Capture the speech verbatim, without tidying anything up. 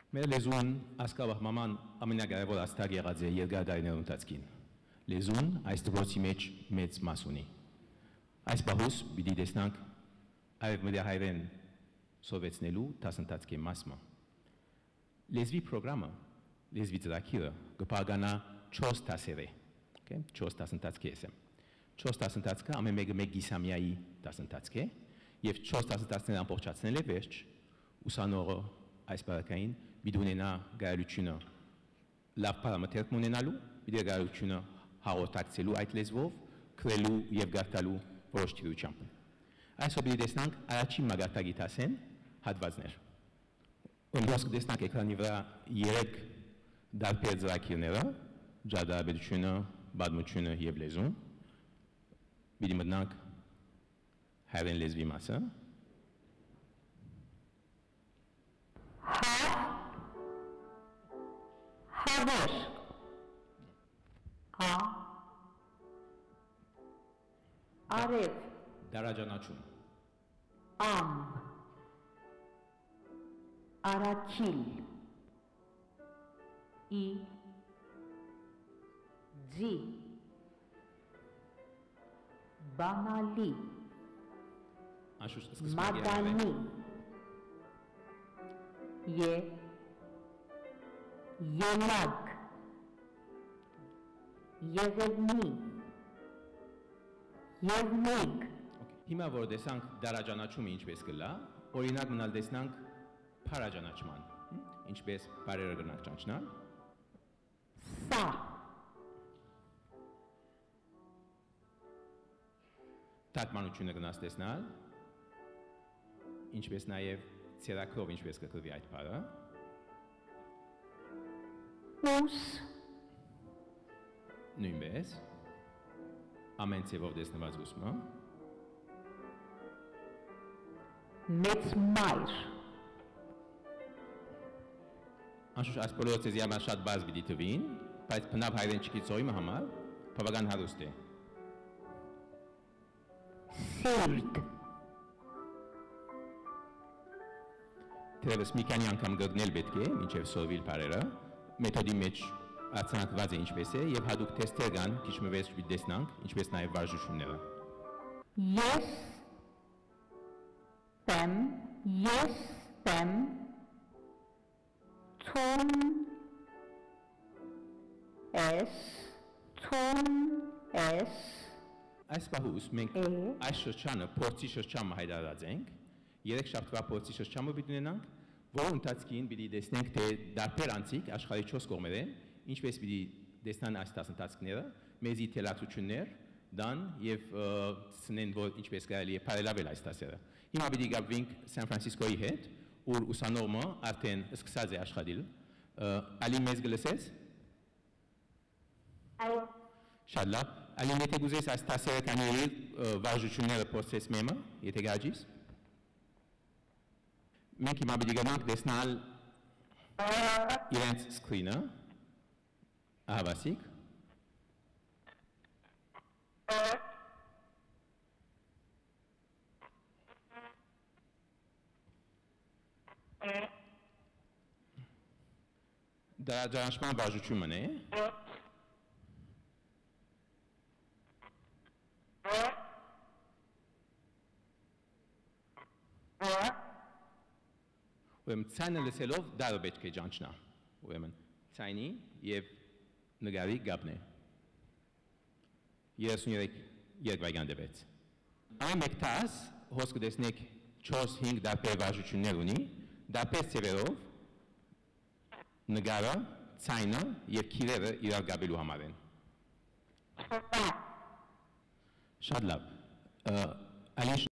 Մեր լեզուն ասկավահման ամենակարևոր աստղ եղած է երկար դարիներու ընթացքին։ Լեզուն այս դպրոցի մեջ մեծ մաս ունի։ Այս բահուս պիտի տեսնանք արևմտահայերեն սովեցնելու դասընթացքի մասը։ Լեզվի պրոգրամը, լեզվի ծրագիրը կփականա չորս դասեր է, չորս դասընթացքի է։ Չորս դասընթացքը ամեն մեկը մեկ գիսամյայի դասընթացք է, եւ չորս դասընթացները ամբողջացնել է վերջ ուսանողը այս բարակային պիտի ունենա գայելությունը լավ պարամետրեր ունենալու, պիտի գայելությունը հաղորդակցելու այդ լեզվով, քրելու եւ գարտալու որոշ թիրությամբ։ Այսօր պիտի տեսնանք առաջին մագարտակի դասեն հատվածներ։ Ոնց կտեսնանք էկրանի վրա երեք դարբեր ծրագիրները, ջադաբերությունը, բադմությունը եւ լեզուն։ Պիտի մտնանք հայերեն լեզվի մասը։ Հավեր Ա Արև Դարաջանաչում Ամ Արաքիլ Ի Ձի Բանալի Մադանի Ե Ելակ Եվելնի Եվնիկ Հիմա որ տեսանք դարաջանաչումը ինչպես կլա, օրինակ մնալ տեսնանք փարաջանաչման, ինչպես բարերը գնանք ճանչնալ։ Սա Թարգմանությունը գնաց տեսնալ, ինչպես նաև ցերակրով ինչպես կգրվի այդ բառը։ Ուս Նույնպես ամեն ցևով տեսնված ուսումը Մեծ մայր Անշուշտ այս բոլորը ցեզի համար շատ բազ պիտի թվին, բայց բնավ հայերեն չգիտողի համար բավական հարուստ է։ Սիրտ Թերևս մի քանի անգամ գտնել պետք է, մինչև սովիլ բարերը, մեթոդի մեջ արձանագրված է ինչպես է եւ հատուկ թեստեր կան, քիչ մվես պիտի տեսնանք, ինչպես նաեւ վարժությունները։ Ես տեմ, ես տեմ, թուն ես, թուն ես Այս պահուս մենք այս շրջանը փորձի շրջանը հայտարարած ենք, երեք շաբթվա փորձի շրջանը պիտի ունենանք, որը ընթացքին պիտի տեսնենք թե դարբեր անցիկ աշխարհի չորս կողմերեն, ինչպես պիտի տեսնան այս դասընթացները, մեզի թելացություններ, դան եւ ցնեն որ ինչպես կարելի է բարելավել այս դասերը։ Հիմա պիտի գաբվենք Սան Ֆրանցիսկոյի հետ, ուր ուսանողը արդեն սկսած է աշխատել։ Ալի մեզ գլսես։ Այո Շատ լավ։ Ալի եթե գուզես այս դասերը կաների վարժությունները փորձես մեմը, եթե գաջիս։ Մենք հիմա պիտի գնանք տեսնալ իրենց սկրինը, ահավասիկ։ Դարաջանաչման վարժությունն է։ Ուրեմն ցայնը լսելով դարը պետք է ճանչնա, ուրեմն ցայնի և նգարի գապն է, երեսունյոթ երկվայգան դեպեց։ Այն մեկ տաս, հոս կտեսնեք չորս հինգ դարբեր վարժություններ ունի, դարբեր ծևերով, նգարը, ցայնը և քիրերը իրար գաբելու համար են։ Շատ լավ։